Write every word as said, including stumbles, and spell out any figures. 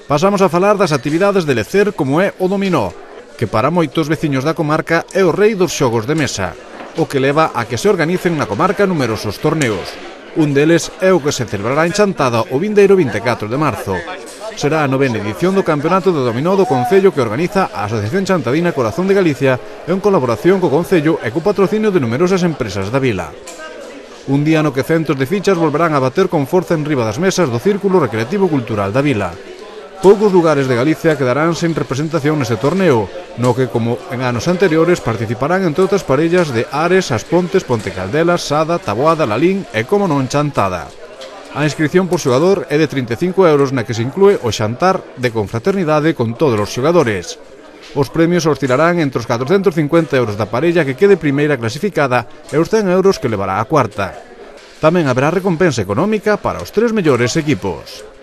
Pasamos a falar das actividades de lecer como é o dominó, que para moitos veciños da comarca é o rei dos xogos de mesa, o que leva a que se organicen na comarca numerosos torneos. Un deles é o que se celebrará en Chantada o vindeiro vinte e catro de marzo. Será a novena edición do Campeonato de Dominó do Concello que organiza a Asociación Chantadina Corazón de Galicia en colaboración co Concello e co patrocinio de numerosas empresas da vila. Un día no que centos de fichas volverán a bater con forza en riba das mesas do Círculo Recreativo Cultural da vila. Poucos lugares de Galicia quedarán sen representación neste torneo, no que, como en anos anteriores, participarán entre outras parellas de Ares, As Pontes, Ponte Caldelas, Sada, Taboada, Lalín e, como non, Chantada. A inscripción por xogador é de trinta e cinco euros na que se inclúe o xantar de confraternidade con todos os xogadores. Os premios oscilarán entre os catrocentos e cincuenta euros da parella que quede primeira clasificada e os cen euros que levará a cuarta. Tamén haberá recompensa económica para os tres mellores equipos.